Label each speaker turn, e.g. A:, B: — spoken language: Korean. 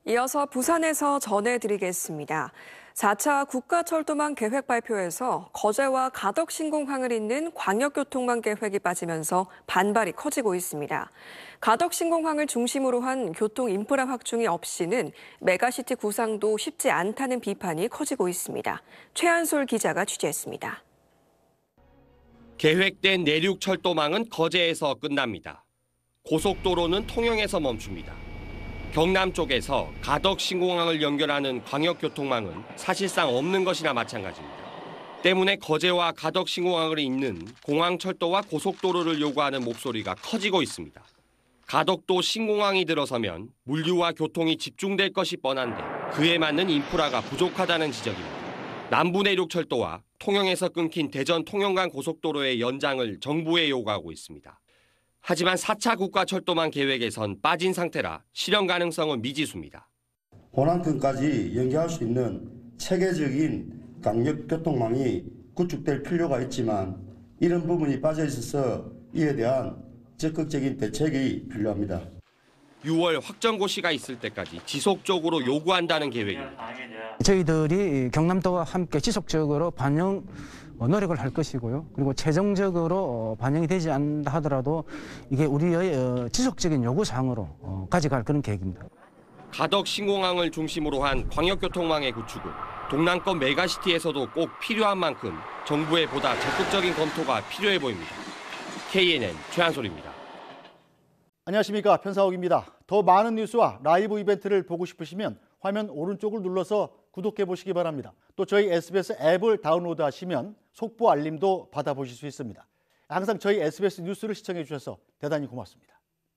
A: 이어서 부산에서 전해드리겠습니다. 4차 국가철도망 계획 발표에서 거제와 가덕 신공항을 잇는 광역교통망 계획이 빠지면서 반발이 커지고 있습니다. 가덕 신공항을 중심으로 한 교통 인프라 확충이 없이는 메가시티 구상도 쉽지 않다는 비판이 커지고 있습니다. 최한솔 기자가 취재했습니다.
B: 계획된 내륙철도망은 거제에서 끝납니다. 고속도로는 통영에서 멈춥니다. 경남 쪽에서 가덕 신공항을 연결하는 광역교통망은 사실상 없는 것이나 마찬가지입니다. 때문에 거제와 가덕 신공항을 잇는 공항철도와 고속도로를 요구하는 목소리가 커지고 있습니다. 가덕도 신공항이 들어서면 물류와 교통이 집중될 것이 뻔한데 그에 맞는 인프라가 부족하다는 지적입니다. 남부내륙철도와 통영에서 끊긴 대전 통영 간 고속도로의 연장을 정부에 요구하고 있습니다. 하지만 4차 국가철도망 계획에선 빠진 상태라 실현 가능성은 미지수입니다.
C: 호남권까지 연계할 수 있는 체계적인 강력교통망이 구축될 필요가 있지만 이런 부분이 빠져 있어서 이에 대한 적극적인 대책이 필요합니다.
B: 6월 확정고시가 있을 때까지 지속적으로 요구한다는 계획입니다.
D: 저희들이 경남도와 함께 지속적으로 노력을 할 것이고요. 그리고 최종적으로 반영이 되지 않는다 하더라도 이게 우리의 지속적인 요구사항으로 가져갈 그런 계획입니다.
B: 가덕 신공항을 중심으로 한 광역교통망의 구축은 동남권 메가시티에서도 꼭 필요한 만큼 정부의 보다 적극적인 검토가 필요해 보입니다. KNN 최한솔입니다.
E: 안녕하십니까, 편사옥입니다. 더 많은 뉴스와 라이브 이벤트를 보고 싶으시면 화면 오른쪽을 눌러서 구독해 보시기 바랍니다. 또 저희 SBS 앱을 다운로드하시면 속보 알림도 받아보실 수 있습니다. 항상 저희 SBS 뉴스를 시청해 주셔서 대단히 고맙습니다.